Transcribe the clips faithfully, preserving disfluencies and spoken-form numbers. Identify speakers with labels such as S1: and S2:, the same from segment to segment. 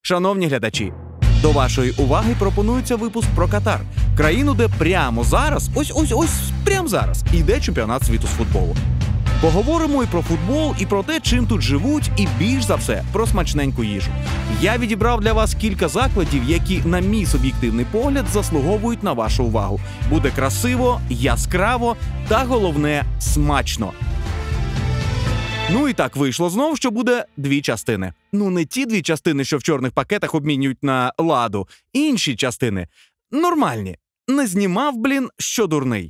S1: Шановні глядачі, до вашої уваги пропонується випуск про Катар. Країну, де прямо зараз, ось-ось-ось, прямо зараз, іде чемпіонат світу з футболу. Поговоримо і про футбол, і про те, чим тут живуть, і більш за все, про смачненьку їжу. Я відібрав для вас кілька закладів, які, на мій суб'єктивний погляд, заслуговують на вашу увагу. Буде красиво, яскраво та, головне, смачно. Ну і так вийшло знов, що буде дві частини. Ну не ті дві частини, що в чорних пакетах обмінюють на ладу. Інші частини. Нормальні. Не знімав, блін, що дурний.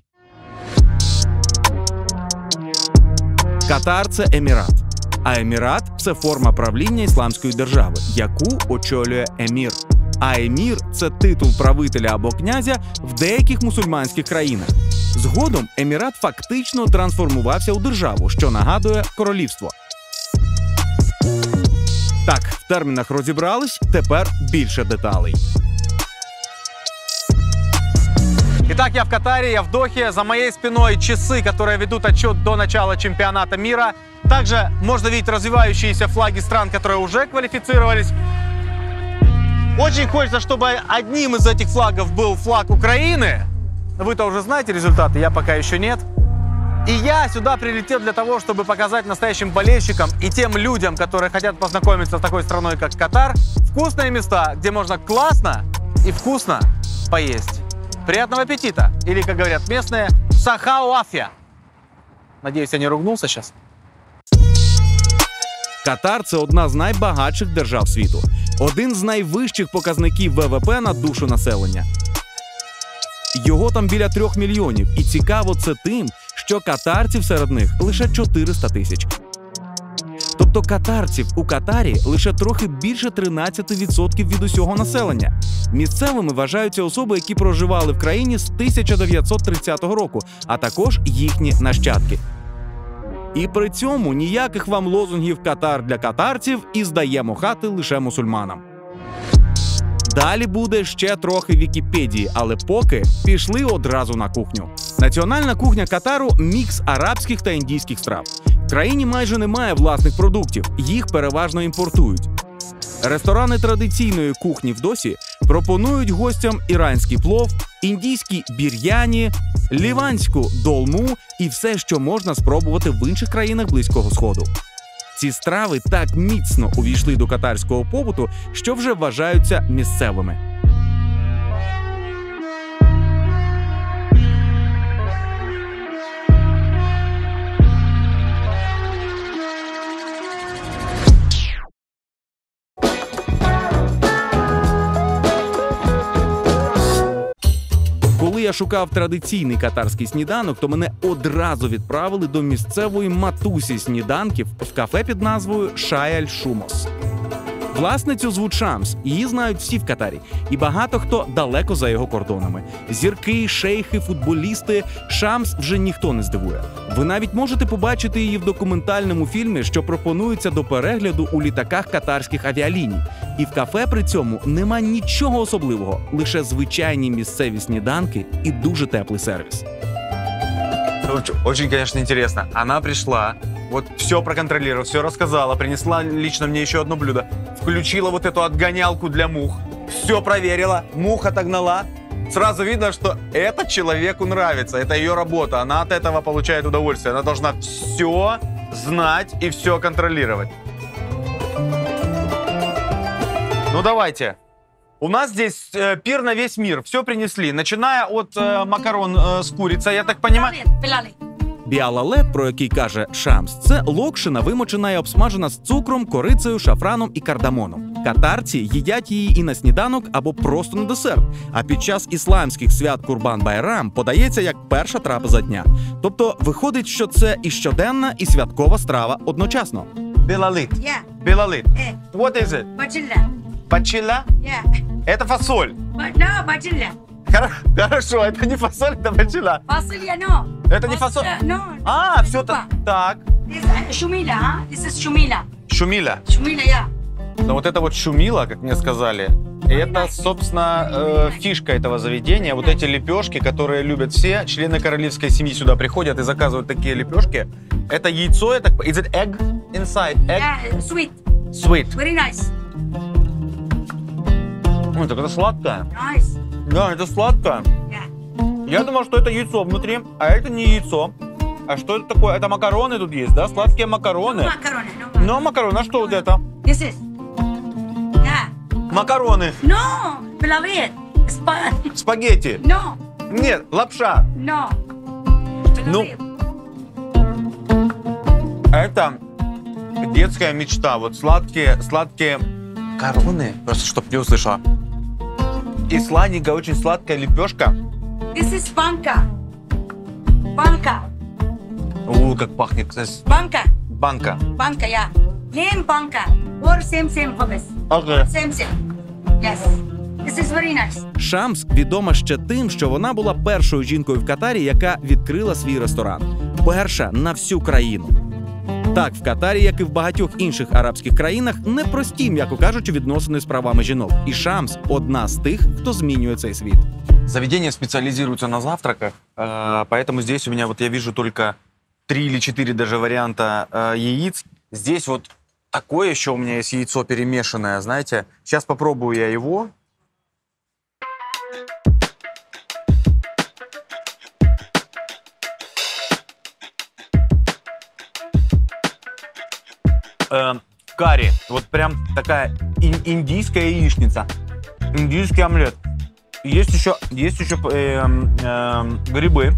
S1: Катар – це емірат. А емірат – це форма правління ісламської держави, яку очолює емір. А емір – це титул правителя або князя в деяких мусульманських країнах. Згодом емірат фактично трансформувався у державу, що нагадує королівство. Так, в термінах розібрались, тепер більше деталей.
S2: Итак, я в Катаре, я в Дохе. За моей спиной часы, которые ведут отчет до начала чемпионата мира. Также можно видеть развивающиеся флаги стран, которые уже квалифицировались. Очень хочется, чтобы одним из этих флагов был флаг Украины. Вы-то уже знаете результаты, я пока еще нет. И я сюда прилетел для того, чтобы показать настоящим болельщикам и тем людям, которые хотят познакомиться с такой страной, как Катар, вкусные места, где можно классно и вкусно поесть. Приятного аппетита! Или, как говорят местные, сахауафия. Надеюсь, я не ругнулся сейчас.
S1: Катар – це одна з найбагатших держав світу. Один з найвищих показників ВВП на душу населення. Його там біля трьох мільйонів. І цікаво це тим, що катарців серед них лише чотириста тисяч. Тобто катарців у Катарі лише трохи більше тринадцять відсотків від усього населення. Місцевими вважаються особи, які проживали в країні з тисяча дев'ятсот тридцятого року, а також їхні нащадки. І при цьому ніяких вам лозунгів «Катар для катарців» і «Здаємо хати лише мусульманам». Далі буде ще трохи Вікіпедії, але поки пішли одразу на кухню. Національна кухня Катару – мікс арабських та індійських страв. В країні майже немає власних продуктів, їх переважно імпортують. Ресторани традиційної кухні в Досі пропонують гостям іранський плов, індійські бір'яні, ліванську долму і все, що можна спробувати в інших країнах Близького Сходу. Ці страви так міцно увійшли до катарського побуту, що вже вважаються місцевими. Коли я шукав традиційний катарський сніданок, то мене одразу відправили до місцевої матусі сніданків в кафе під назвою Шай Аль-Шумос. Власницю звуть Шамс, її знають всі в Катарі, і багато хто далеко за його кордонами. Зірки, шейхи, футболісти, Шамс вже ніхто не здивує. Ви навіть можете побачити її в документальному фільмі, що пропонується до перегляду у літаках катарських авіаліній. І в кафе при цьому нема нічого особливого, лише звичайні місцеві сніданки і дуже теплий сервіс.
S2: Очень, конечно, интересно. Она пришла, вот все проконтролировала, все рассказала, принесла лично мне еще одно блюдо, включила вот эту отгонялку для мух, все проверила, мух отогнала. Сразу видно, что это человеку нравится, это ее работа, она от этого получает удовольствие, она должна все знать и все контролировать. Ну давайте. У нас здесь э, пир на весь мир. Все принесли, начиная от э, макарон э, с курицей, я так понимаю.
S1: Біалалет, про який каже Шамс, це локшина, вимочена і обсмажена з цукром, корицею, шафраном і кардамоном. Катарці їдять її і на сніданок або просто на десерт, а під час ісламських свят Курбан-Байрам подається як перша трапеза дня. Тобто виходить, що це і щоденна, і святкова страва одночасно.
S2: Білалит.
S3: Yeah.
S2: Білалит.
S3: Eh.
S2: What is it?
S3: Bacilla.
S2: Бачилля?
S3: Yeah.
S2: Это фасоль.
S3: But no, bacilla.
S2: Хорошо, это не фасоль, это бачилля.
S3: Bacilla, no.
S2: Это не фасоль?
S3: No.
S2: А, все так. Так.
S3: This is shumila, huh? This is shumila.
S2: Шумиля.
S3: Shumila, yeah.
S2: Но вот это вот шумила, как мне сказали, это, собственно, э, фишка этого заведения. Вот эти лепешки, которые любят все, члены королевской семьи сюда приходят и заказывают такие лепешки. Это яйцо, это... Is it egg inside? Egg?
S3: Yeah, sweet.
S2: Sweet.
S3: Very nice.
S2: Ой, так это сладкое.
S3: Nice.
S2: Да, это сладкое.
S3: Yeah.
S2: Я думал, что это яйцо внутри, а это не яйцо. А что это такое? Это макароны тут есть, да? Сладкие макароны.
S3: No macaroni. No macaroni.
S2: Ну, макароны, а что вот это?
S3: This is. Yeah.
S2: Макароны.
S3: No. Beloved. Sp-
S2: Спагетти.
S3: no.
S2: Нет, лапша.
S3: No.
S2: Ну.
S3: Beloved.
S2: Это детская мечта. Вот сладкие, сладкие макароны. Просто чтоб не услышала. И сладенькая, очень сладкая лепешка.
S3: This is banka. Banka.
S2: У, как пахнет.
S3: Banka.
S2: Банка.
S3: Banka, yeah. Name banka. Or same, same hobbies.
S2: Ага.
S3: Same, same. Yes. This is very nice.
S1: Шамс відома ще тим, що вона була першою жінкою в Катарі, яка відкрила свій ресторан. Перша на всю країну. Так, в Катарі, як і в багатьох інших арабських країнах, непрості, м'яко кажучи, відносини з правами жінок. І Шамс – одна з тих, хто змінює цей світ.
S2: Заведение специализируется на завтраках, э, поэтому здесь у меня, вот я вижу только три или четыре даже варианта э, яиц. Здесь вот такое еще у меня есть яйцо перемешанное, знаете. Сейчас попробую я его. Э, карри. Вот прям такая ин- индийская яичница. Индийский омлет. Есть еще, есть еще э, э, грибы.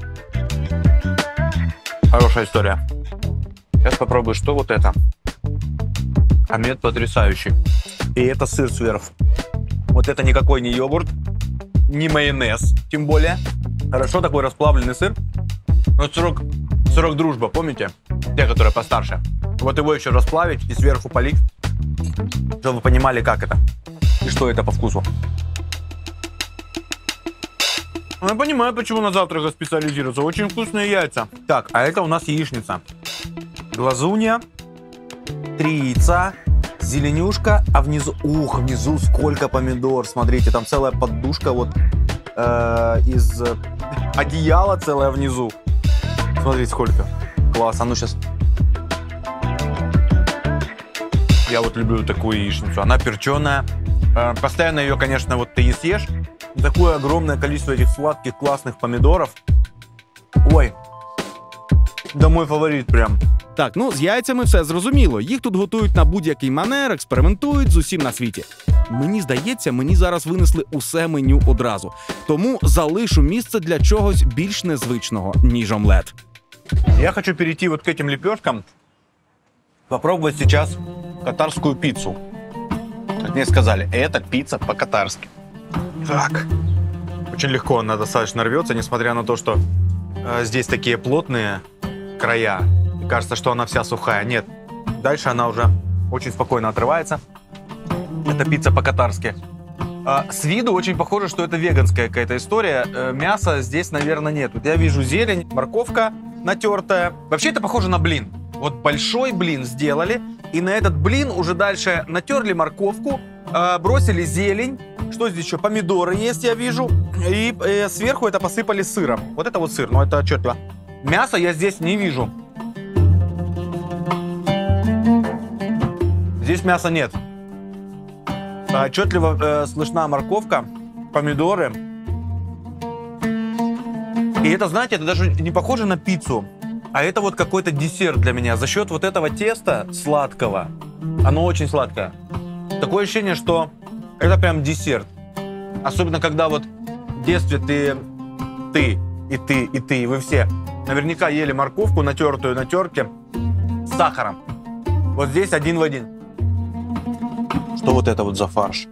S2: Хорошая история. Сейчас попробую, что вот это. Омлет потрясающий. И это сыр сверху. Вот это никакой не йогурт, не майонез, тем более. Хорошо, такой расплавленный сыр. Вот сырок, сырок дружба, помните? Те, которые постарше. Вот его еще расплавить и сверху полить, чтобы вы понимали, как это и что это по вкусу. Я понимаю, почему на завтрак специализируются. Очень вкусные яйца. Так, а это у нас яичница. Глазунья, три яйца, зеленюшка, а внизу... Ух, внизу сколько помидор. Смотрите, там целая подушка вот э, из одеяла целая внизу. Смотрите, сколько. Класс, а ну сейчас... Я вот люблю такую яичницу. Она перченая. Э, постоянно ее, конечно, вот ты не съешь. Такое огромное количество этих сладких, классных помидоров. Ой, да мой фаворит прям.
S1: Так, ну з яйцями все зрозуміло. Їх тут готують на будь-який манер, експериментують з усім на світі. Мені здається, мені зараз винесли усе меню одразу. Тому залишу місце для чогось більш незвичного, ніж омлет.
S2: Я хочу перейти вот к этим лепешкам. Попробовать сейчас катарскую пиццу. Как мне сказали, это пицца по-катарски. Так. Очень легко она достаточно рвется, несмотря на то, что э, здесь такие плотные края. И кажется, что она вся сухая. Нет. Дальше она уже очень спокойно отрывается. Это пицца по-катарски. Э, с виду очень похоже, что это веганская какая-то история. Э, мяса здесь, наверное, нет. Вот я вижу зелень, морковка натертая. Вообще это похоже на блин. Вот большой блин сделали. И на этот блин уже дальше натерли морковку, э, бросили зелень. Что здесь еще? Помидоры есть, я вижу. И э, сверху это посыпали сыром. Вот это вот сыр, но это отчетливо. Мяса я здесь не вижу. Здесь мяса нет. Отчетливо э, слышна морковка, помидоры. И это, знаете, это даже не похоже на пиццу. А это вот какой-то десерт для меня. За счет вот этого теста сладкого. Оно очень сладкое. Такое ощущение, что это прям десерт. Особенно, когда вот в детстве ты, ты, и ты, и ты, и вы все наверняка ели морковку, натертую на терке с сахаром. Вот здесь один в один. Что вот это вот за фарш?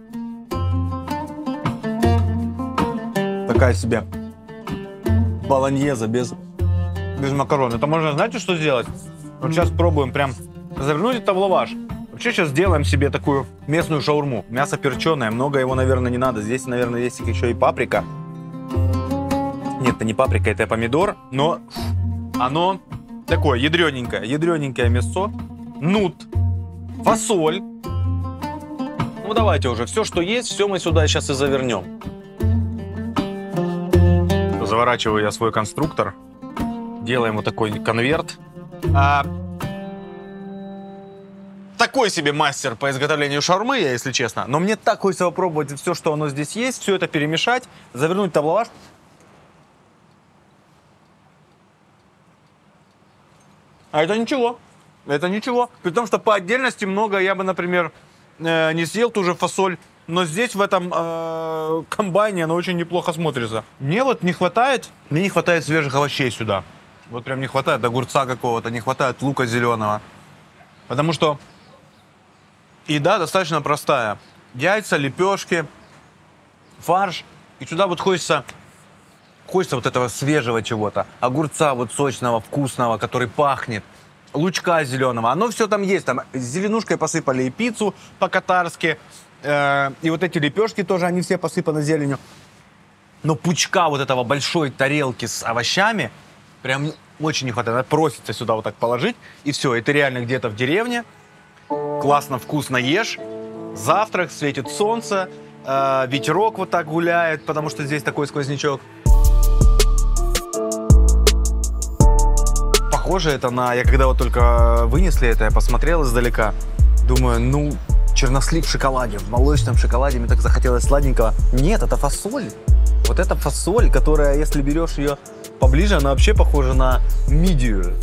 S2: Такая себе болоньеза без, без макарон. Это можно, знаете, что сделать? Вот сейчас пробуем прям завернуть это в лаваш. Вообще сейчас сделаем себе такую местную шаурму. Мясо перченое, много его, наверное, не надо. Здесь, наверное, есть еще и паприка. Нет, это не паприка, это помидор. Но оно такое ядрененькое, ядрененькое мясо. Нут, фасоль. Ну давайте уже, все, что есть, все мы сюда сейчас и завернем. Заворачиваю я свой конструктор. Делаем вот такой конверт. А... Так такой себе мастер по изготовлению шаурмы, я, если честно. Но мне так хочется попробовать все, что оно здесь есть, все это перемешать, завернуть в лаваш. А это ничего. Это ничего. При том, что по отдельности много я бы, например, э, не съел ту же фасоль. Но здесь, в этом э, комбайне, она очень неплохо смотрится. Мне вот не хватает, мне не хватает свежих овощей сюда. Вот прям не хватает огурца какого-то, не хватает лука зеленого. Потому что еда достаточно простая. Яйца, лепешки, фарш. И сюда вот хочется, хочется вот этого свежего чего-то. Огурца вот сочного, вкусного, который пахнет. Лучка зеленого. Оно все там есть. Там с зеленушкой посыпали и пиццу по-катарски. Э, и вот эти лепешки тоже, они все посыпаны зеленью. Но пучка вот этого большой тарелки с овощами прям очень не хватает. Надо просится сюда вот так положить. И все. И ты реально где-то в деревне. Классно, вкусно ешь. Завтрак, светит солнце. Э, ветерок вот так гуляет, потому что здесь такой сквознячок. Похоже это на... Я когда вот только вынесли это, я посмотрел издалека. Думаю, ну, чернослив в шоколаде, в молочном шоколаде. Мне так захотелось сладенького. Нет, это фасоль. Вот эта фасоль, которая, если берешь ее поближе, она вообще похожа на мидию.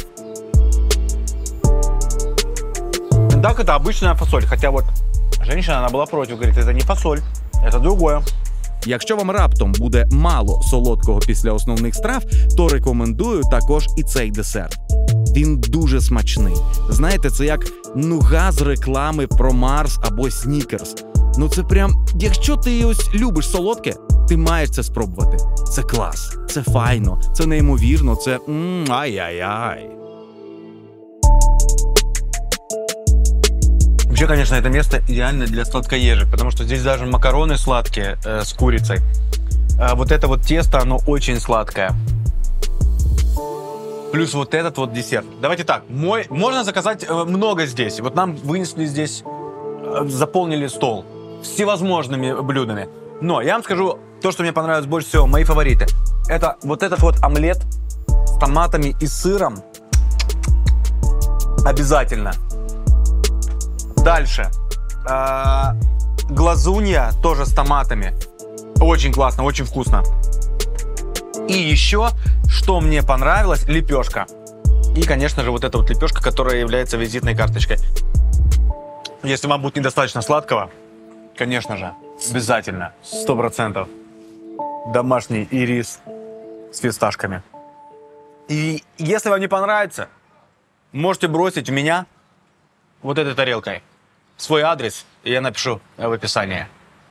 S2: Так, это обычная фасоль. Хотя вот женщина, она была против. Говорит, это не фасоль, это другое.
S1: Якщо вам раптом буде мало солодкого після основних страв, то рекомендую також і цей десерт. Він дуже смачний. Знаєте, це як нуга з реклами про Марс або Снікерс. Ну це прям, якщо ти ось любиш солодке, ти маєш це спробувати. Це клас, це файно, це неймовірно, це м, ай-яй-яй.
S2: Вообще, конечно, это место идеально для сладкоежек, потому что здесь даже макароны сладкие э, с курицей. А вот это вот тесто, оно очень сладкое. Плюс вот этот вот десерт. Давайте так, мой, можно заказать э, много здесь. Вот нам вынесли здесь, э, заполнили стол всевозможными блюдами. Но я вам скажу, то, что мне понравилось больше всего, мои фавориты. Это вот этот вот омлет с томатами и сыром. Обязательно. Дальше. Э-э- глазунья тоже с томатами. Очень классно, очень вкусно. И еще, что мне понравилось, лепешка. И, конечно же, вот эта вот лепешка, которая является визитной карточкой. Если вам будет недостаточно сладкого, конечно же, обязательно, сто процентов, домашний ирис с фисташками. И если вам не понравится, можете бросить в меня вот этой тарелкой свой адрес, и я напишу в описании.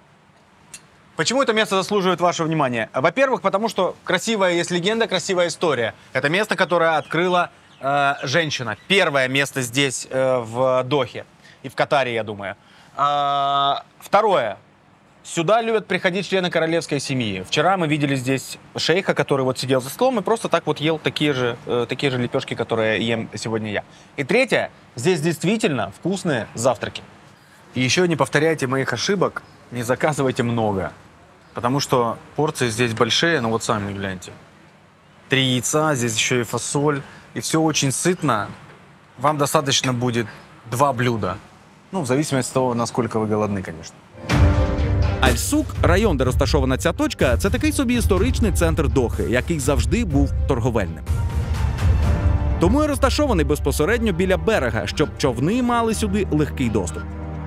S2: Почему это место заслуживает вашего внимания? Во-первых, потому что красивая есть легенда, красивая история. Это место, которое открыла э, женщина. Первое место здесь, э, в Дохе. И в Катаре, я думаю. А, второе. Сюда любят приходить члены королевской семьи. Вчера мы видели здесь шейха, который вот сидел за столом и просто так вот ел такие же, э, такие же лепешки, которые ем сегодня я. И третье. Здесь действительно вкусные завтраки. И еще не повторяйте моих ошибок, не заказывайте много. Потому что порции здесь большие, но вот сами гляньте. Три яйца, здесь еще и фасоль. И все очень сытно. Вам достаточно будет два блюда. Ну, в зависимости от того, насколько вы голодны, конечно.
S1: Аль-Сук, район, де розташована ця точка, це такий собі історичний центр Дохи, який завжди був торговельним. Тому і розташований безпосередньо біля берега, щоб човни мали сюди легкий доступ.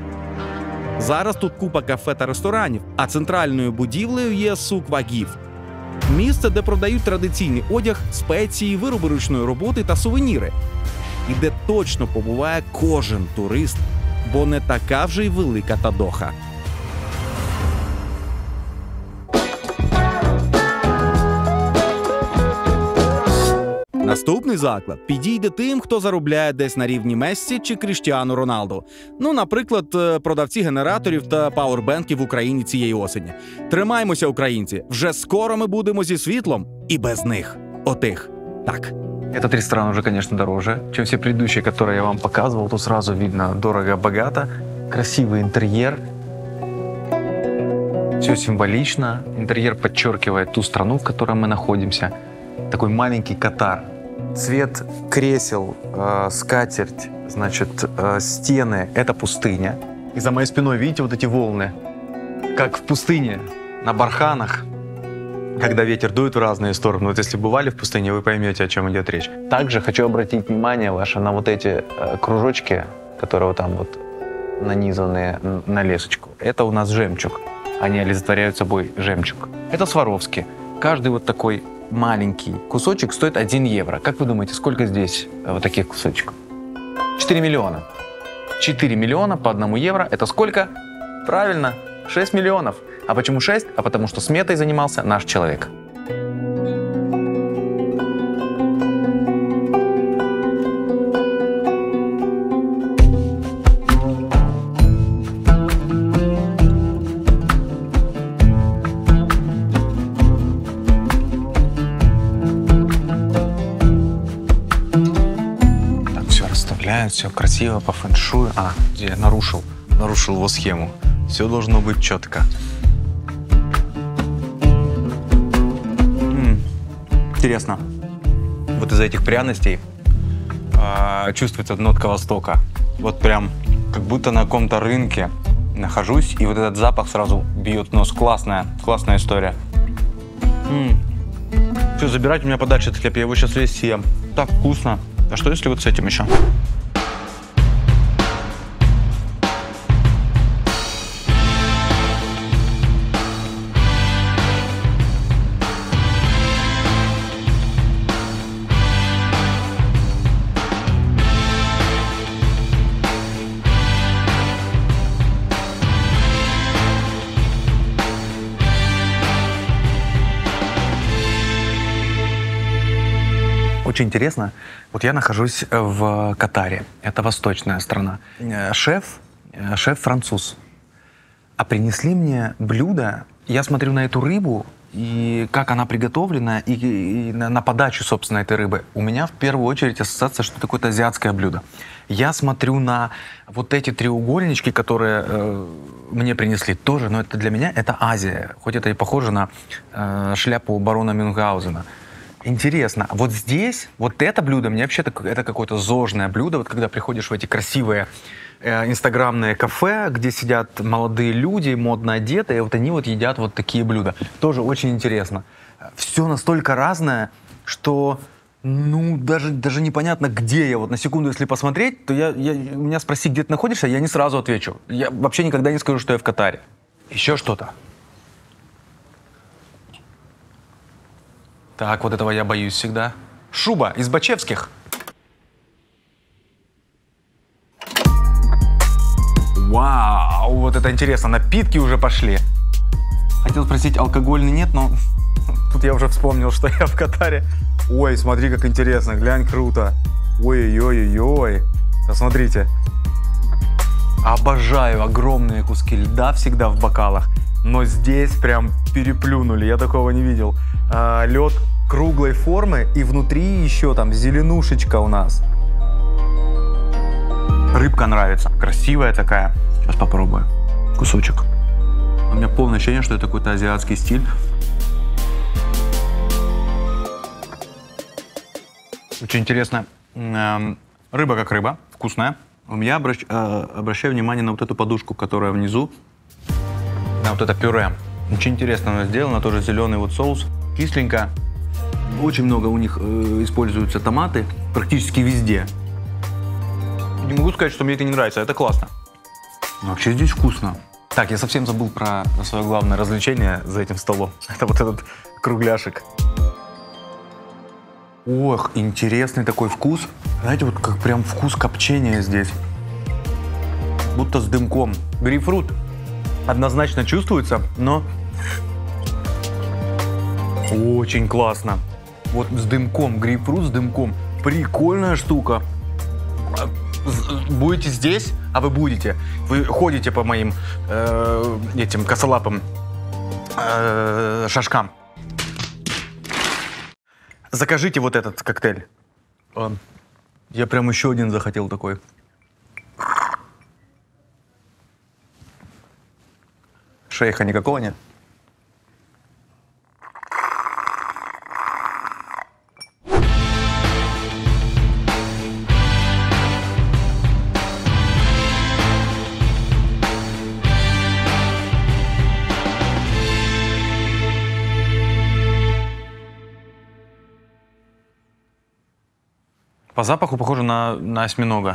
S1: Зараз тут купа кафе та ресторанів, а центральною будівлею є сук Вагів. Місце, де продають традиційний одяг, спеції, вироби ручної роботи та сувеніри. І де точно побуває кожен турист, бо не така вже й велика та Доха. Наступний заклад підійде тим, хто заробляє десь на рівні Мессі чи Кріштіану Роналду. Ну, наприклад, продавці генераторів та пауербенків в Україні цієї осені. Тримаймося, українці! Вже скоро ми будемо зі світлом і без них. Отих. Так.
S2: Этот ресторан уже, конечно, дороже, чем все предыдущие, которые я вам показывал. Тут сразу видно дорого-богато, красивый интерьер. Все символично. Интерьер подчеркивает ту страну, в которой мы находимся. Такой маленький Катар. Цвет кресел, э, скатерть, значит, э, стены — это пустыня. И за моей спиной, видите, вот эти волны? Как в пустыне, на барханах, когда ветер дует в разные стороны. Вот если бывали в пустыне, вы поймете, о чем идет речь. Также хочу обратить внимание ваше на вот эти э, кружочки, которые вот там вот нанизанные на лесочку. Это у нас жемчуг. Они олицетворяют собой жемчуг. Это Сваровски. Каждый вот такой маленький кусочек стоит один евро. Как вы думаете, сколько здесь вот таких кусочков? четыре миллиона. четыре миллиона по одному евро. Это сколько? Правильно, шесть миллионов. А почему шесть? А потому что сметой занимался наш человек. Все красиво по фэншую. А, где я нарушил, нарушил его схему. Все должно быть четко. М-м, интересно. Вот из-за этих пряностей э, чувствуется нотка Востока. Вот прям как будто на каком-то рынке нахожусь, и вот этот запах сразу бьет в нос. Классная, классная история. М-м. Все, забирайте меня подальше этот хлеб, я его сейчас весь съем. Так вкусно. А что если вот с этим еще? Очень интересно. Вот я нахожусь в Катаре. Это восточная страна. Шеф, шеф француз. А принесли мне блюдо. Я смотрю на эту рыбу, и как она приготовлена, и, и на, на подачу, собственно, этой рыбы. У меня в первую очередь ассоциация, что это какое-то азиатское блюдо. Я смотрю на вот эти треугольнички, которые э, мне принесли тоже, но это для меня это Азия. Хоть это и похоже на э, шляпу барона Мюнхгаузена. Интересно, вот здесь, вот это блюдо, мне вообще-то это какое-то зожное блюдо, вот когда приходишь в эти красивые э, инстаграмные кафе, где сидят молодые люди, модно одетые, и вот они вот едят вот такие блюда. Тоже очень интересно. Все настолько разное, что, ну, даже, даже непонятно, где я. Вот на секунду, если посмотреть, то я, я, меня спроси, где ты находишься, я не сразу отвечу. Я вообще никогда не скажу, что я в Катаре. Еще что-то. Так, вот этого я боюсь всегда. Шуба из Бачевских. Вау, вот это интересно. Напитки уже пошли. Хотел спросить, алкогольный нет, но тут я уже вспомнил, что я в Катаре. Ой, смотри, как интересно. Глянь, круто. Ой-ой-ой-ой. Посмотрите. Обожаю огромные куски льда всегда в бокалах. Но здесь прям переплюнули. Я такого не видел. А, лед круглой формы, и внутри еще там зеленушечка у нас. Рыбка нравится. Красивая такая. Сейчас попробую. Кусочек. У меня полное ощущение, что это какой-то азиатский стиль. Очень интересно. Рыба как рыба. Вкусная. Я обращ... обращаю внимание на вот эту подушку, которая внизу. На вот это пюре. Очень интересно оно сделано. Тоже зеленый вот соус. Кисленько. Очень много у них э, используются томаты, практически везде. Не могу сказать, что мне это не нравится, это классно. Но вообще здесь вкусно. Так, я совсем забыл про свое главное развлечение за этим столом. Это вот этот кругляшек. Ох, интересный такой вкус. Знаете, вот как прям вкус копчения здесь. Будто с дымком. Грейпфрут однозначно чувствуется, но очень классно. Вот с дымком, грейпфрут с дымком. Прикольная штука. Будете здесь, а вы будете. Вы ходите по моим э, этим косолапым э, шажкам. Закажите вот этот коктейль. Я прям еще один захотел такой. Шейха никакого нет? По запаху похоже на, на осьминога.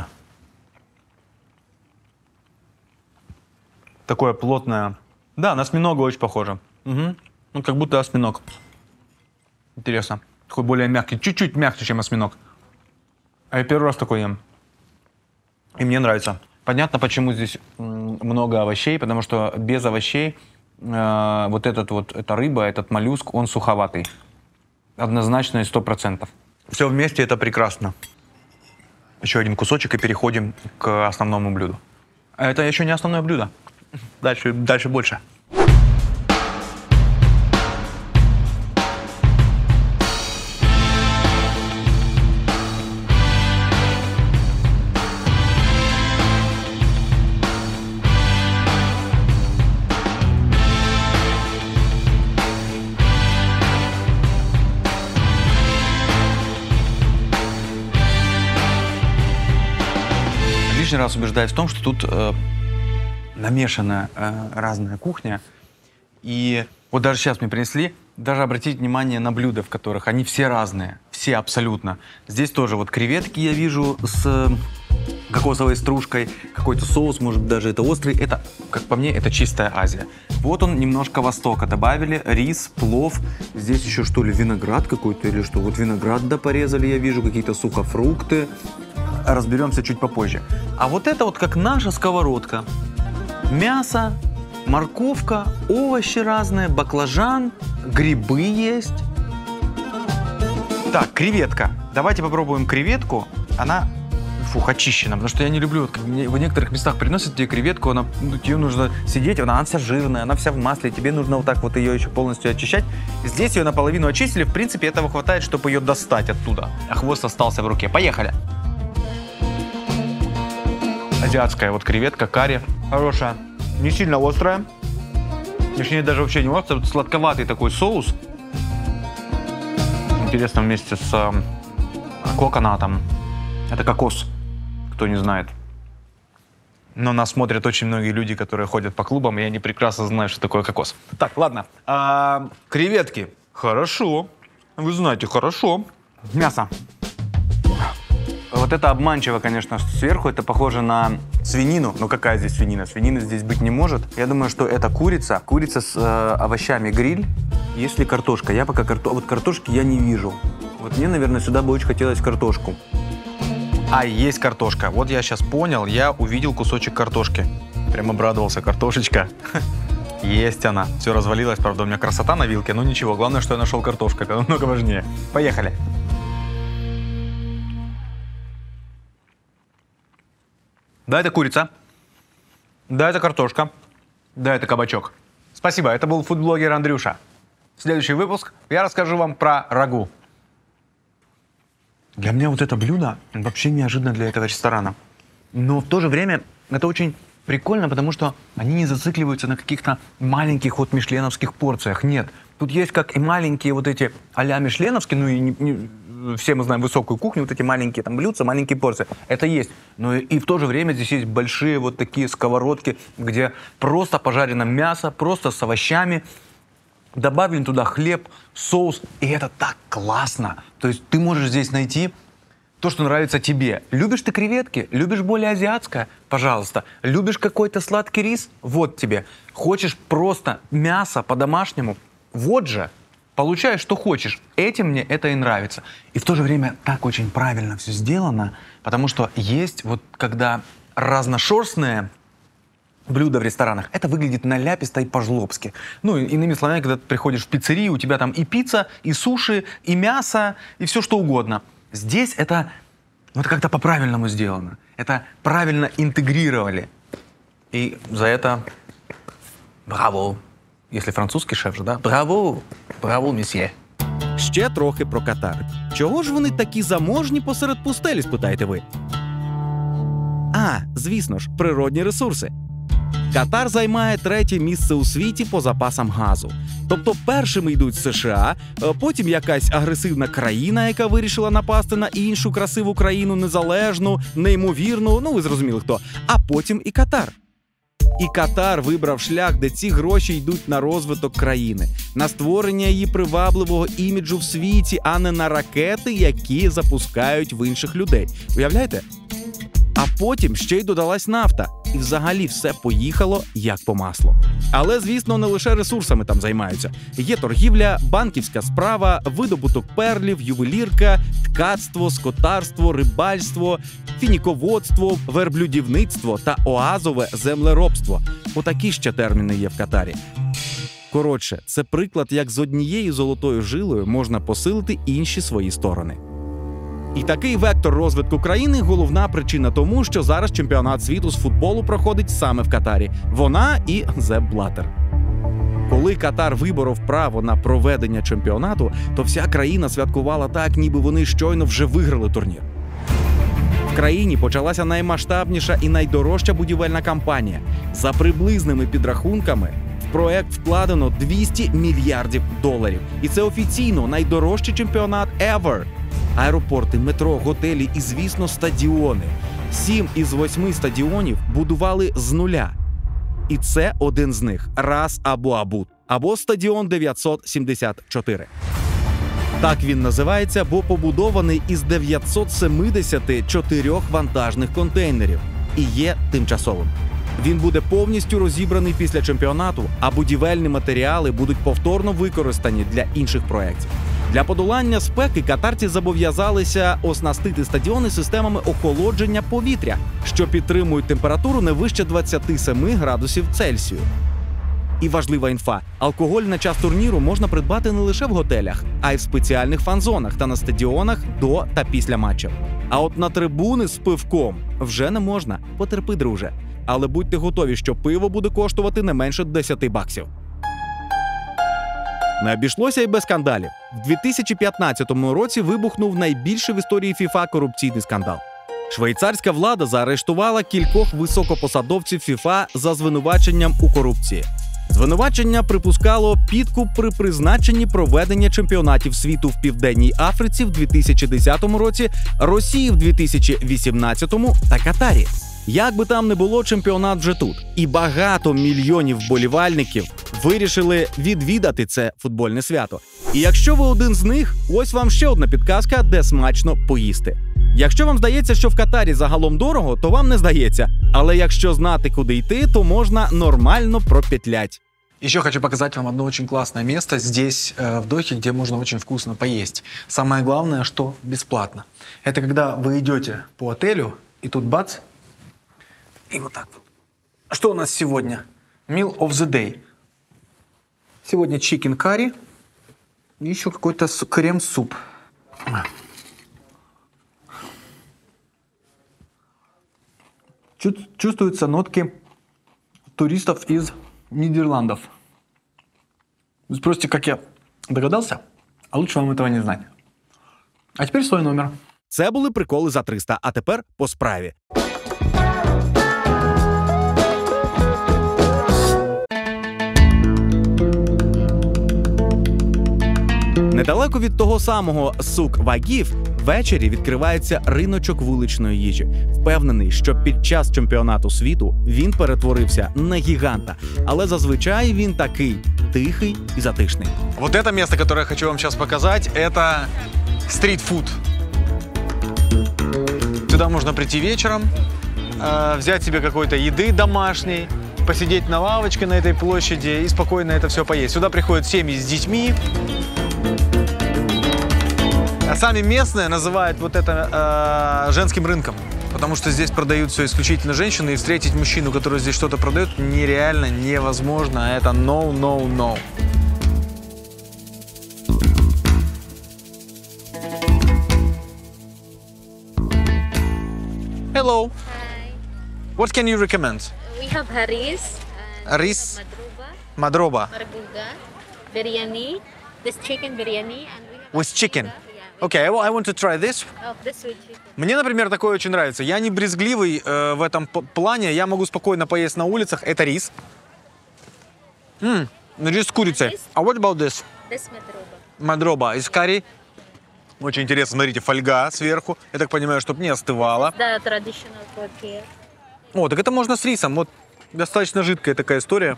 S2: Такое плотное. Да, на осьминога очень похоже. Угу. Ну, как будто осьминог. Интересно. Такой более мягкий. Чуть-чуть мягче, чем осьминог. А я первый раз такой ем. И мне нравится. Понятно, почему здесь много овощей, потому что без овощей э, вот этот вот, эта рыба, этот моллюск, он суховатый. Однозначно и сто процентов. Все вместе это прекрасно. Еще один кусочек и переходим к основному блюду. А это еще не основное блюдо. Дальше, дальше больше. Лишний раз убеждаюсь в том, что тут э, намешана э, разная кухня. И вот даже сейчас мне принесли, даже обратите внимание на блюда, в которых они все разные, все абсолютно. Здесь тоже вот креветки я вижу с э, кокосовой стружкой, какой-то соус, может даже это острый. Это, как по мне, это чистая Азия. Вот он немножко Востока добавили, рис, плов. Здесь еще что ли виноград какой-то или что? Вот виноград да порезали, я вижу, какие-то сухофрукты. Разберемся чуть попозже. А вот это вот как наша сковородка. Мясо, морковка, овощи разные, баклажан, грибы есть. Так, креветка. Давайте попробуем креветку. Она, фух, очищена, потому что я не люблю, вот, как в некоторых местах приносят тебе креветку, она, ее нужно сидеть, она, она вся жирная, она вся в масле, тебе нужно вот так вот ее еще полностью очищать. Здесь ее наполовину очистили, в принципе, этого хватает, чтобы ее достать оттуда. А хвост остался в руке. Поехали. Азиатская вот креветка, карри. Хорошая. Не сильно острая. Точнее, даже вообще не острая. Вот сладковатый такой соус. Интересно, вместе с э, коконатом. Это кокос, кто не знает. Но нас смотрят очень многие люди, которые ходят по клубам, и они прекрасно знают, что такое кокос. Так, ладно. А, креветки. Хорошо. Вы знаете, хорошо. Мясо. Вот это обманчиво, конечно, сверху. Это похоже на свинину. Но какая здесь свинина? Свинины здесь быть не может. Я думаю, что это курица. Курица с э, овощами гриль. Есть ли картошка? Я пока карто... вот картошки я не вижу. Вот мне, наверное, сюда бы очень хотелось картошку. А, есть картошка. Вот я сейчас понял. Я увидел кусочек картошки. Прям обрадовался. Картошечка. Есть она. Все развалилось. Правда, у меня красота на вилке. Но ничего. Главное, что я нашел картошку. Это намного важнее. Поехали. Да, это курица. Да, это картошка. Да, это кабачок. Спасибо, это был фудблогер Андрюша. В следующий выпуск я расскажу вам про рагу. Для меня вот это блюдо вообще неожиданно для этого ресторана. Но в то же время это очень прикольно, потому что они не зацикливаются на каких-то маленьких вот мишленовских порциях. Нет, тут есть как и маленькие вот эти а-ля мишленовские, ну и не, не, все мы знаем высокую кухню, вот эти маленькие там блюдца, маленькие порции. Это есть. Но и, и в то же время здесь есть большие вот такие сковородки, где просто пожарено мясо, просто с овощами. Добавлен туда хлеб, соус, и это так классно. То есть ты можешь здесь найти то, что нравится тебе. Любишь ты креветки? Любишь более азиатское? Пожалуйста. Любишь какой-то сладкий рис? Вот тебе. Хочешь просто мясо по-домашнему? Вот же. Получаешь, что хочешь. Этим мне это и нравится. И в то же время так очень правильно все сделано, потому что есть вот когда разношерстные блюда в ресторанах, это выглядит наляписто и по-жлобски. Ну, иными словами, когда ты приходишь в пиццерию, у тебя там и пицца, и суши, и мясо, и все что угодно. Здесь это вот как-то по-правильному сделано. Это правильно интегрировали. И за это браво. Если французький шеф же, да? Браво! Браво, месьє.
S1: Ще трохи про Катар. Чого ж вони такі заможні посеред пустелі, спитаєте ви? А, звісно ж, природні ресурси. Катар займає третє місце у світі по запасам газу. Тобто першими йдуть США, потім якась агресивна країна, яка вирішила напасти на іншу красиву країну, незалежну, неймовірну, ну ви зрозуміли хто, а потім і Катар. І Катар вибрав шлях, де ці гроші йдуть на розвиток країни, на створення її привабливого іміджу в світі, а не на ракети, які запускають в інших людей. Уявляєте? А потім ще й додалась нафта. І взагалі все поїхало як по маслу. Але, звісно, не лише ресурсами там займаються. Є торгівля, банківська справа, видобуток перлів, ювелірка, ткацтво, скотарство, рибальство, фініководство, верблюдівництво та оазове землеробство. Отакі ще терміни є в Катарі. Коротше, це приклад, як з однією золотою жилою можна посилити інші свої сторони. І такий вектор розвитку країни – головна причина тому, що зараз чемпіонат світу з футболу проходить саме в Катарі. Вона і Sepp Blatter. Коли Катар виборов право на проведення чемпіонату, то вся країна святкувала так, ніби вони щойно вже виграли турнір. В країні почалася наймасштабніша і найдорожча будівельна кампанія. За приблизними підрахунками, в проект вкладено двісті мільярдів доларів. І це офіційно найдорожчий чемпіонат ever. Аеропорти, метро, готелі і, звісно, стадіони. Сім із восьми стадіонів будували з нуля. І це один з них – Рас Абу Абуд, або стадіон дев'ятсот сімдесят чотири. Так він називається, бо побудований із дев'ятсот семидесяти чотирьох вантажних контейнерів і є тимчасовим. Він буде повністю розібраний після чемпіонату, а будівельні матеріали будуть повторно використані для інших проєктів. Для подолання спеки катарці зобов'язалися оснастити стадіони системами охолодження повітря, що підтримують температуру не вище двадцяти семи градусів Цельсію. І важлива інфа – алкоголь на час турніру можна придбати не лише в готелях, а й в спеціальних фан-зонах та на стадіонах до та після матчів. А от на трибуни з пивком вже не можна. Потерпи, друже. Але будьте готові, що пиво буде коштувати не менше десяти баксів. Не обійшлося й без скандалів. В дві тисячі п'ятнадцятому році вибухнув найбільший в історії ФІФА корупційний скандал. Швейцарська влада заарештувала кількох високопосадовців ФІФА за звинуваченням у корупції. Звинувачення припускало підкуп при призначенні проведення чемпіонатів світу в Південній Африці в дві тисячі десятому році, Росії в дві тисячі вісімнадцятому та Катарі. Як би там не було, чемпіонат вже тут. І багато мільйонів вболівальників вирішили відвідати це футбольне свято. І якщо ви один з них, ось вам ще одна підказка, де смачно поїсти. Якщо вам здається, що в Катарі загалом дорого, то вам не здається. Але якщо знати, куди йти, то можна нормально пропетлять.
S4: Еще хочу показать вам одно очень классное место здесь, э, в Дохе, где можно очень вкусно поесть. Самое главное, что бесплатно. Это когда вы идете по отелю, и тут бац, и вот так вот. Что у нас сегодня? Meal of the day. Сегодня chicken curry и еще какой-то крем-суп. Чувствуются нотки туристов из Нидерландов. Вы спросите, как я догадался? А лучше вам этого не знать. А теперь свой номер.
S1: Це були приколи за триста, а тепер по справі. Недалеко від того самого Сук Вагів ввечері відкривається риночок вуличної їжі. Впевнений, що під час чемпіонату світу він перетворився на гіганта. Але зазвичай він такий тихий і затишний.
S2: Вот это место, которое я хочу вам сейчас показать, это стрит-фуд. Сюда можно прийти вечером, э, взять себе какой-то еды домашней, посидеть на лавочке на этой площади и спокойно это все поесть. Сюда приходят семьи с детьми. А сами местные называют вот это э, женским рынком, потому что здесь продают все исключительно женщины, и встретить мужчину, который здесь что-то продает, нереально, невозможно. Это no, no, no. Hello.
S5: Hi.
S2: What can you recommend?
S5: We have haris. and
S2: Haris?
S5: Madruba.
S2: Madroba.
S5: Marbuga. Biryani. This chicken biryani. And we have
S2: With chicken.
S5: marbuga, yeah,
S2: Okay, I wa- I want to try this.
S5: Oh, this with chicken.
S2: Мне, например, такое очень нравится. Я не брезгливый э, в этом п- плане. Я могу спокойно поесть на улицах. Это рис. М, рис с курицей.
S5: Рис?
S2: А what about this?
S5: This madruba.
S2: Мадроба из карри. Очень интересно. Смотрите, фольга сверху. Я так понимаю, чтобы не остывало.
S5: The traditional food here.
S2: О, так это можно с рисом. Вот Достаточно жидкая такая история.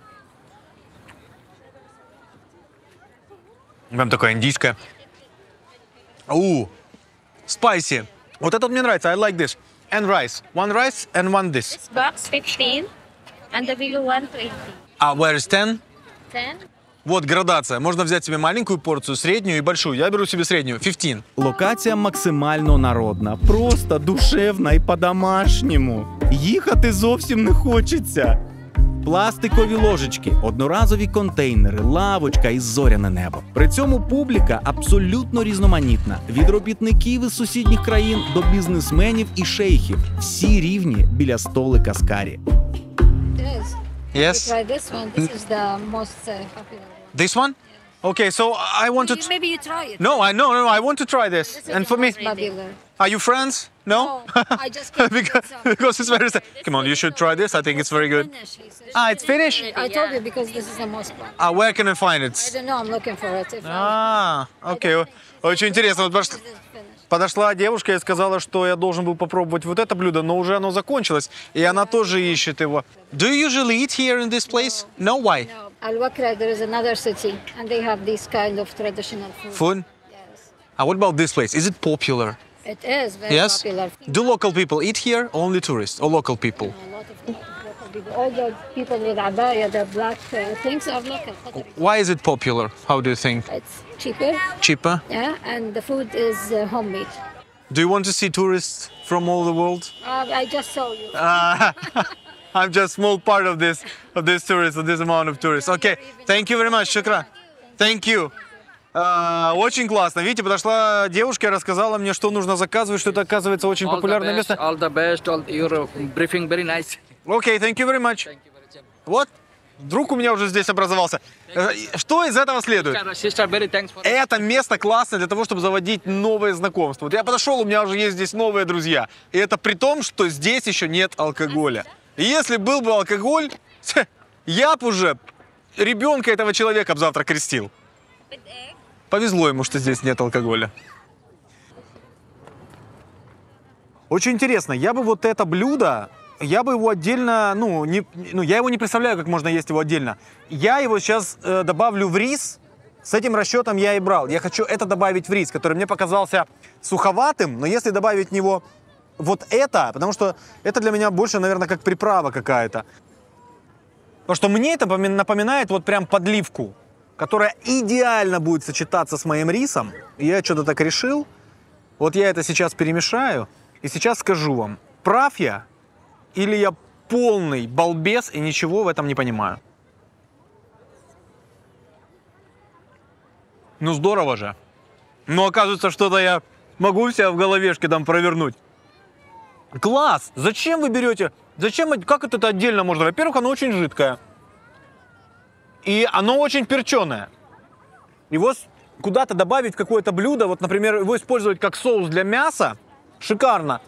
S2: Прям такая индийская. У, спайси. Вот это вот мне нравится. I like this. And rice. One rice and one this.
S5: This box fifteen and the bigger one twenty.
S2: А where is ten?
S5: ten.
S2: Вот градация. Можно взять себе маленькую порцию, среднюю и большую. Я беру себе среднюю. fifteen.
S1: Локація максимально народна, просто душевна і по-домашньому. Їхати зовсім не хочеться. Пластикові ложечки, одноразові контейнери, лавочка і зоряне небо. При цьому публіка абсолютно різноманітна. Від робітників із сусідніх країн до бізнесменів і шейхів. Всі рівні біля столика з карі.
S6: It is.
S2: Yes.
S6: Try this one. This is the most uh, popular one.
S2: This one? Okay, so I want to...
S6: Maybe, maybe you try it.
S2: No, I no, no, I want to try this.
S5: This is
S2: And
S5: the
S2: for me...
S5: most
S6: Popular.
S2: Are you friends? No?
S6: No, I just came to
S2: because,
S6: get some.
S2: because it's very... Come on, you should try this. I think it's very good.
S6: Finish, he says.
S2: Ah, it's finished?
S6: I told you because this is the most popular.
S2: Ah, where can I find
S6: I
S2: it?
S6: don't know. I'm looking for it. If
S2: А, окей. Очень интересно. Вот
S6: I,
S2: пош-
S6: this is finished.
S2: подошла девушка и сказала, что я должен был попробовать вот это блюдо, но уже оно закончилось, и она тоже ищет его. Do you usually eat here in this place? No, why?
S6: No. Al-Wakra, there is another city, and they have this kind of traditional food.
S2: Food?
S6: Yes.
S2: Ah, what about this place? Is it popular?
S6: It is very
S2: Yes?
S6: popular.
S2: Do local people eat here? Only tourists or local people?
S6: A lot of local people. All the people with abaya, the black uh, things are local.
S2: Why is it popular? How do you think?
S6: It's cheaper,
S2: Cheaper?
S6: yeah, and the food is uh, homemade.
S2: Do you want to see tourists from all the world?
S6: Uh, I just saw you.
S2: Ah, I'm just small part of this, of this tourists, of this amount of tourists. Okay, thank you very much, Shukra. Thank you. А, очень классно. Видите, подошла девушка и рассказала мне, что нужно заказывать, что это, оказывается, очень
S7: All the
S2: популярное
S7: best,
S2: место.
S7: All the best. All your briefing very nice.
S2: Окей, thank you very much. Вот, друг у меня уже здесь образовался. Э, Что из этого следует?
S7: Sister, very thanks for.
S2: Это место классно для того, чтобы заводить новые знакомства. Вот я подошел, у меня уже есть здесь новые друзья. И это при том, что здесь еще нет алкоголя. И если был бы алкоголь, я бы уже ребенка этого человека б завтра крестил. Повезло ему, что здесь нет алкоголя. Очень интересно, я бы вот это блюдо, я бы его отдельно, ну, не, ну, я его не представляю, как можно есть его отдельно. Я его сейчас э, добавлю в рис, с этим расчетом я и брал. Я хочу это добавить в рис, который мне показался суховатым, но если добавить в него вот это, потому что это для меня больше, наверное, как приправа какая-то. Потому что мне это напоминает вот прям подливку, которая идеально будет сочетаться с моим рисом. И я что-то так решил. Вот я это сейчас перемешаю. И сейчас скажу вам, прав я или я полный балбес и ничего в этом не понимаю. Ну здорово же. Но оказывается, что-то я могу у себя в головешке там провернуть. Класс! Зачем вы берете? Зачем? Как это отдельно можно? Во-первых, оно очень жидкое. И оно очень перченое. Его куда-то добавить в какое-то блюдо, вот, например, его использовать как соус для мяса, шикарно.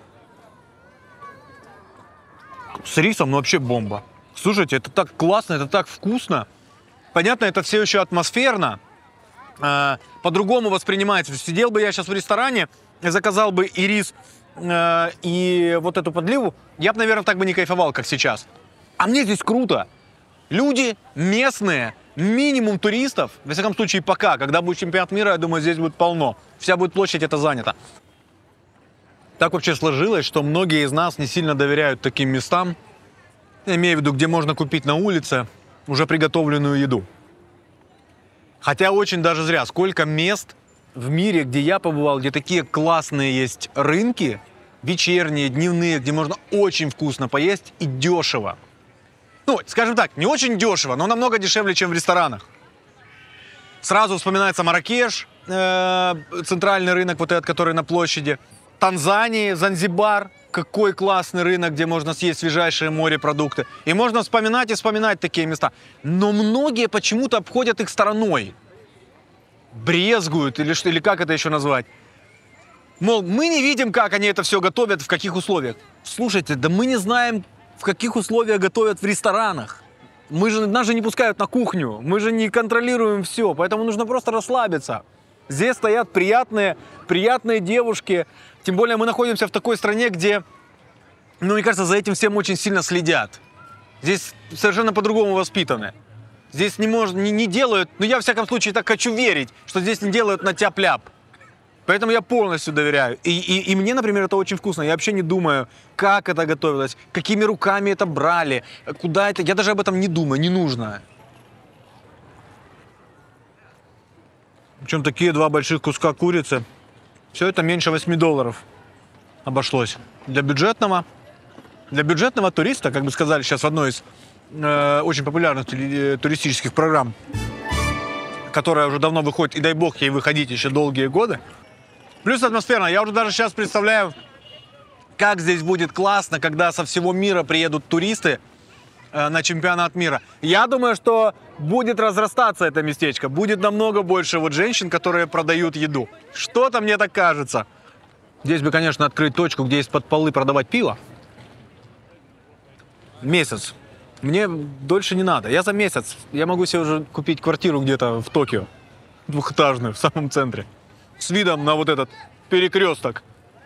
S2: С рисом, ну, вообще бомба. Слушайте, это так классно, это так вкусно. Понятно, это все еще атмосферно. Э, по-другому воспринимается. Сидел бы я сейчас в ресторане, заказал бы и рис, э, и вот эту подливу, я бы, наверное, так бы не кайфовал, как сейчас. А мне здесь круто. Люди местные, минимум туристов, во всяком случае пока, когда будет чемпионат мира, я думаю, здесь будет полно. Вся будет площадь это занята. Так вообще сложилось, что многие из нас не сильно доверяют таким местам, я имею в виду, где можно купить на улице уже приготовленную еду. Хотя очень даже зря. Сколько мест в мире, где я побывал, где такие классные есть рынки, вечерние, дневные, где можно очень вкусно поесть и дешево. Ну, скажем так, не очень дешево, но намного дешевле, чем в ресторанах. Сразу вспоминается Марракеш, э, центральный рынок, вот этот, который на площади. Танзания, Занзибар, какой классный рынок, где можно съесть свежайшие морепродукты. И можно вспоминать и вспоминать такие места. Но многие почему-то обходят их стороной. Брезгуют, или, что, или как это еще назвать. Мол, мы не видим, как они это все готовят, в каких условиях. Слушайте, да мы не знаем, в каких условиях готовят в ресторанах. Мы же, нас же не пускают на кухню, мы же не контролируем все, поэтому нужно просто расслабиться. Здесь стоят приятные, приятные девушки, тем более мы находимся в такой стране, где, ну, мне кажется, за этим всем очень сильно следят. Здесь совершенно по-другому воспитаны. Здесь не, может, не, не делают, ну я, во всяком случае, так хочу верить, что здесь не делают на тяп-ляп. Поэтому я полностью доверяю. И, и, и мне, например, это очень вкусно. Я вообще не думаю, как это готовилось, какими руками это брали, куда это. Я даже об этом не думаю, не нужно. Причем такие два больших куска курицы. Все это меньше восьми долларов обошлось. Для бюджетного, для бюджетного туриста, как бы сказали сейчас в одной из э, очень популярных туристических программ, которая уже давно выходит, и дай бог ей выходить еще долгие годы. Плюс атмосферно. Я уже даже сейчас представляю, как здесь будет классно, когда со всего мира приедут туристы э, на чемпионат мира. Я думаю, что будет разрастаться это местечко. Будет намного больше вот женщин, которые продают еду. Что-то мне так кажется. Здесь бы, конечно, открыть точку, где из-под полы продавать пиво. Месяц. Мне дольше не надо. Я за месяц. Я могу себе уже купить квартиру где-то в Токио. Двухэтажную, в самом центре. С видом на вот этот перекресток.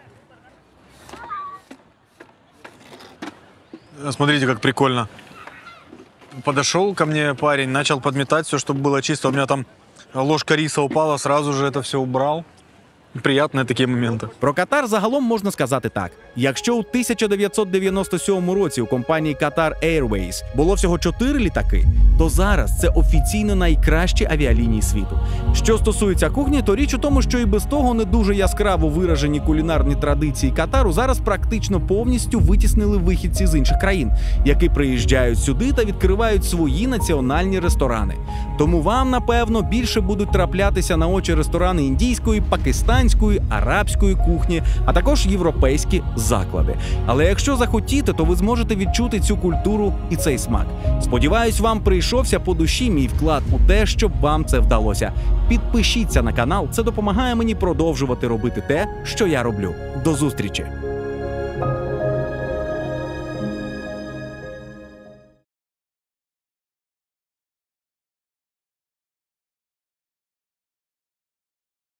S2: Смотрите, как прикольно. Подошел ко мне парень, начал подметать все, чтобы было чисто. У меня там ложка риса упала, сразу же это все убрал. Приятні такі моменти.
S1: Про Катар загалом можна сказати так. Якщо у тисяча дев'ятсот дев'яносто сьомому році у компанії Qatar Airways було всього чотири літаки, то зараз це офіційно найкращі авіалінії світу. Що стосується кухні, то річ у тому, що і без того не дуже яскраво виражені кулінарні традиції Катару зараз практично повністю витіснили вихідці з інших країн, які приїжджають сюди та відкривають свої національні ресторани. Тому вам, напевно, більше будуть траплятися на очі ресторани індійської, пакистанської, арабської кухні, а також європейські заклади. Але якщо захотіте, то ви зможете відчути цю культуру і цей смак. Сподіваюсь, вам прийшовся по душі мій вклад у те, щоб вам це вдалося. Підпишіться на канал, це допомагає мені продовжувати робити те, що я роблю. До зустрічі!